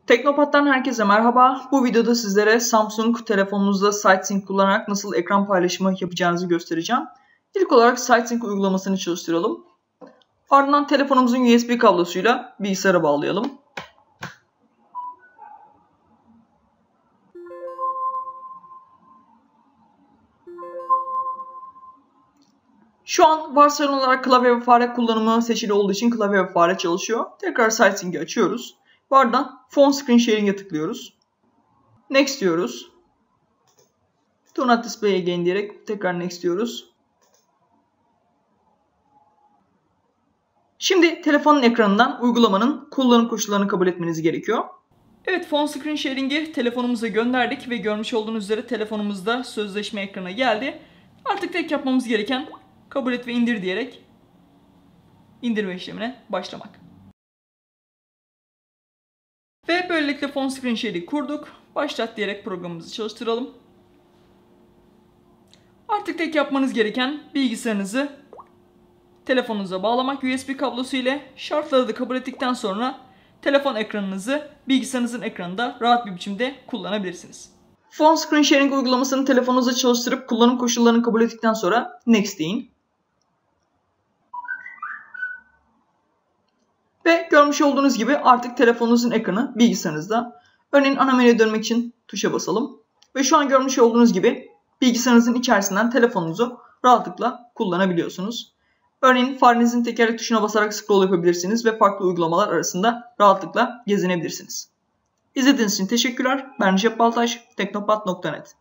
Teknopat'tan herkese merhaba. Bu videoda sizlere Samsung telefonunuzda SightSync kullanarak nasıl ekran paylaşımı yapacağınızı göstereceğim. İlk olarak SightSync uygulamasını çalıştıralım. Ardından telefonumuzun USB kablosuyla bilgisayara bağlayalım. Şu an varsayılan olarak klavye ve fare kullanımı seçili olduğu için klavye ve fare çalışıyor. Tekrar SightSync'i açıyoruz. Ardından Phone Screen Sharing'e tıklıyoruz. Next diyoruz. Do not display again diyerek tekrar next diyoruz. Şimdi telefonun ekranından uygulamanın kullanım koşullarını kabul etmeniz gerekiyor. Evet, Phone Screen Sharing'i telefonumuza gönderdik ve görmüş olduğunuz üzere telefonumuzda sözleşme ekranı geldi. Artık tek yapmamız gereken kabul et ve indir diyerek indirme işlemine başlamak. Ve böylelikle Phone Screen Sharing'i kurduk. Başlat diyerek programımızı çalıştıralım. Artık tek yapmanız gereken bilgisayarınızı telefonunuza bağlamak USB kablosu ile. Şartları da kabul ettikten sonra telefon ekranınızı bilgisayarınızın ekranında rahat bir biçimde kullanabilirsiniz. Phone Screen Sharing uygulamasını telefonunuza çalıştırıp kullanım koşullarını kabul ettikten sonra Next deyin. Ve görmüş olduğunuz gibi artık telefonunuzun ekranı bilgisayarınızda. Örneğin ana menüye dönmek için tuşa basalım. Ve şu an görmüş olduğunuz gibi bilgisayarınızın içerisinden telefonunuzu rahatlıkla kullanabiliyorsunuz. Örneğin farenizin tekerlek tuşuna basarak scroll yapabilirsiniz ve farklı uygulamalar arasında rahatlıkla gezinebilirsiniz. İzlediğiniz için teşekkürler. Ben Recep Baltaş, teknopat.net.